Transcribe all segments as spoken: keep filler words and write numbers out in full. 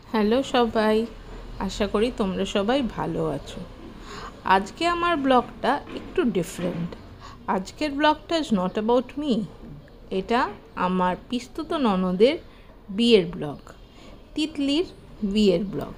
Hello সবাই, আশা করি তোমরা সবাই ভালো আছো। আজকে আমার ব্লগটা একটু ডিফারেন্ট। আজকের ব্লগটা ইজ নট অ্যাবাউট মি, এটা আমার পিস্তুত ননদের বিয়ের ব্লগ, তিতলির বিয়ের ব্লগ।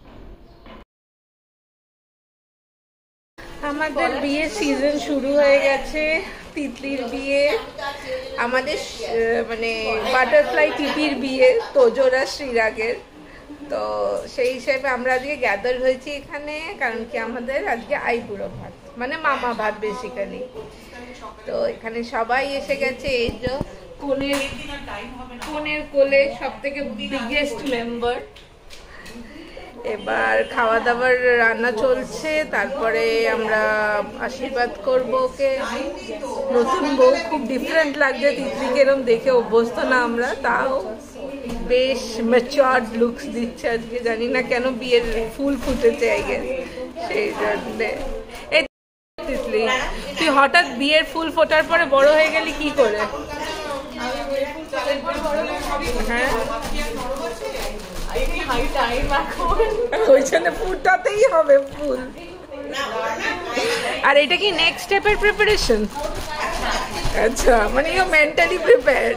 আমাদের বিয়ের সিজন শুরু হয়ে গেছে, তিতলির বিয়ে, আমাদের মানে বাটারফ্লাই টিপির বিয়ে, তোজোরা শ্রীরাগের। তো সেই হিসেবে আমরা আজকে গ্যাদার হয়েছি এখানে, কারণ কি আমাদের আজকে আইবুড়ো ভাত, মানে মামা ভাত বেসিক্যালি। তো এখানে সবাই এসে গেছে, এই যে কোনের কোনের কোলে সব থেকে বিগেস্ট মেম্বার। এবার খাওয়া দাওয়ার রান্না চলছে, তারপরে আমরা আশীর্বাদ করবো ওকে। নতুন বউ, খুব ডিফারেন্ট লাগছে, তিতলিকে এরকম দেখে অভ্যস্ত না আমরা, তাও বেশ ম্যাচিওরড লুকস দিচ্ছে আজকে। জানি না কেন বিয়ের ফুল ফুটেছে আগে, সেই জন্যে। এই তিতলি, তুই হঠাৎ বিয়ের ফুল ফোটার পরে বড় হয়ে গেলি কি করে? হ্যাঁ, ওই জন্য ফুটাতেই হবে ফুল। আর এটা কি নেক্সট স্টেপের প্রিপারেশন? আচ্ছা, মানে ইউ মেন্টালি প্রিপেয়ার্ড।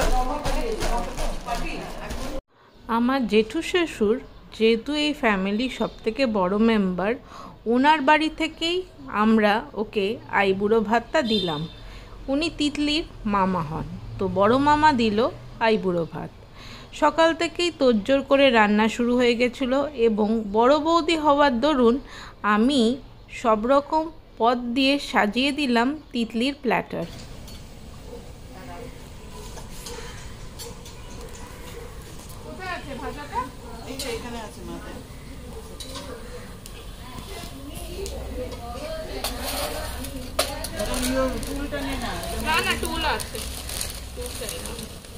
আমার জেঠু শ্বশুর যেহেতু এই ফ্যামিলির সব থেকে বড় মেম্বার, ওনার বাড়ি থেকেই আমরা ওকে আইবুড়ো ভাতটা দিলাম। উনি তিতলির মামা হন, তো বড় মামা দিল আইবুড়ো ভাত। সকাল থেকেই তোড়জোড় করে রান্না শুরু হয়ে গেছিলো, এবং বড় বৌদি হওয়ার দরুন আমি সব রকম পদ দিয়ে সাজিয়ে দিলাম তিতলির প্ল্যাটার। না না, টুল আছে, টুল চাই না।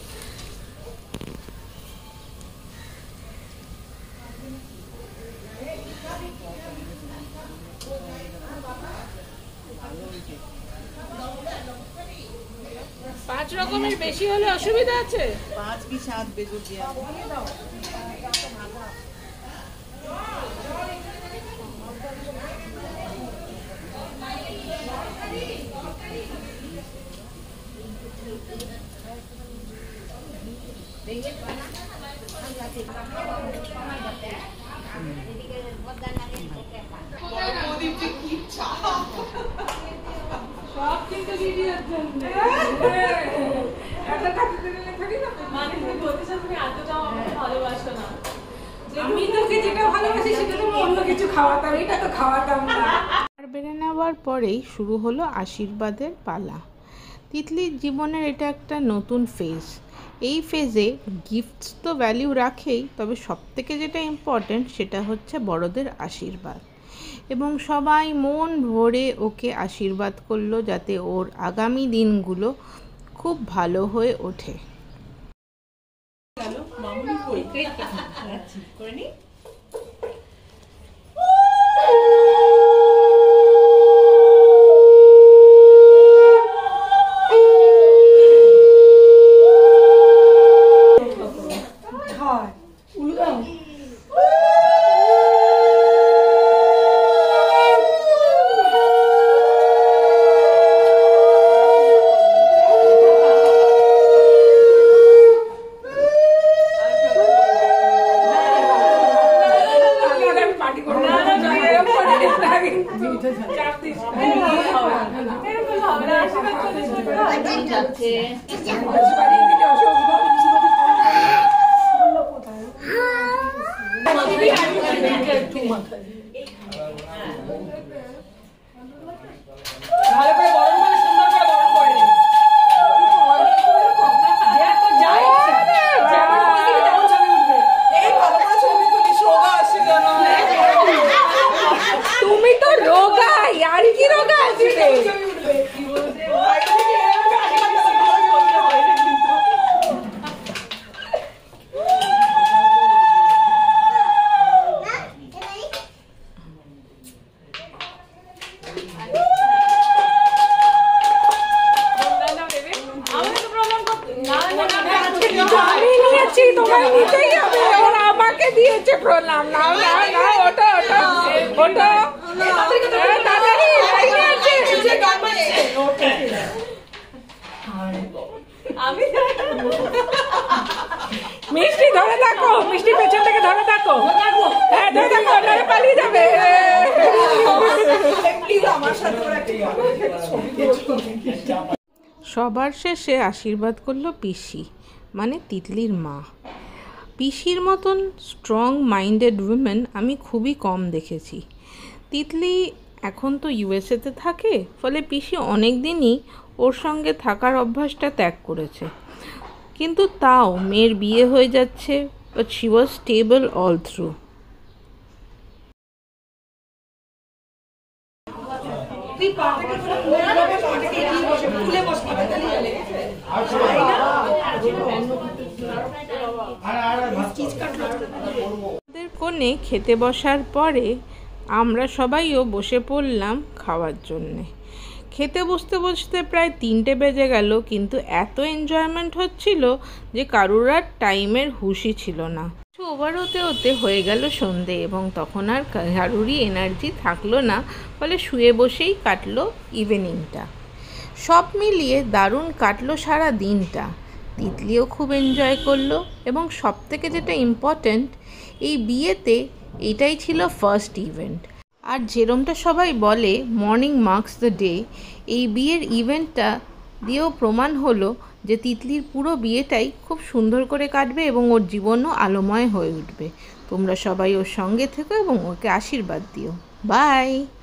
পাঁচ রকমের বেশি হলে অসুবিধা আছে? পাঁচ কি সাত বেজর দিয়া সব কিন্তু ভিডিওর জন্য। আমি তোকে যেটা ভালোবাসি সেটা তো অন্য কিছু খাওয়াতাম, এটা তো খাওয়াতাম না। আর বেড়ে নেওয়ার পরেই শুরু হলো আশীর্বাদের পালা। তিতলির জীবনের এটা একটা নতুন ফেজ। এই ফেজে গিফটস তো ভ্যালিউ রাখেই, তবে সব থেকে যেটা ইম্পর্টেন্ট সেটা হচ্ছে বড়দের আশীর্বাদ। এবং সবাই মন ভরে ওকে আশীর্বাদ করলো যাতে ওর আগামী দিনগুলো খুব ভালো হয়ে ওঠে। তুমি তো রোগা, আর কি রোগা আছে? প্রণাম, নাও নাও নাও, ওটো ওটো ওটো। মিষ্টি ধরে থাকো, মিষ্টি পেছন থেকে ধরে থাকো, হ্যাঁ ধরে থাকো, নাহলে পালিয়ে যাবে। সবার শেষে আশীর্বাদ করলো পিসি, মানে তিতলির মা। পিসির মতন স্ট্রং মাইন্ডেড উইমেন আমি খুবই কম দেখেছি। তিতলি এখন তো ইউএসএতে থাকে, ফলে পিসি অনেক দিনই ওর সঙ্গে থাকার অভ্যাসটা ত্যাগ করেছে। কিন্তু তাও মেয়ের বিয়ে হয়ে যাচ্ছে, but she was stable all through. কোণে খেতে বসার পরে আমরা সবাইও বসে পড়লাম খাওয়ার জন্যে। খেতে বসতে বসতে প্রায় তিনটে বেজে গেল, কিন্তু এত এনজয়মেন্ট হচ্ছিল যে কারুর আর টাইমের হুঁশই ছিল না। ওভার হতে হতে হয়ে গেল সন্ধে, এবং তখন আর কারুরই এনার্জি থাকলো না, ফলে শুয়ে বসেই কাটলো ইভিনিংটা। সব মিলিয়ে দারুণ কাটলো সারা দিনটা। তিতলিও খুব এনজয় করলো, এবং সব থেকে যেটা ইম্পর্ট্যান্ট, এই বিয়েতে এটাই ছিল ফার্স্ট ইভেন্ট। আর যেরমটা সবাই বলে মর্নিং মার্কস দ্য ডে, এই বিয়ের ইভেন্টটা দিয়েও প্রমাণ হলো যে তিতলির পুরো বিয়েটাই খুব সুন্দর করে কাটবে এবং ওর জীবনও আলোময় হয়ে উঠবে। তোমরা সবাই ওর সঙ্গে থেকো এবং ওকে আশীর্বাদ দিও। বাই।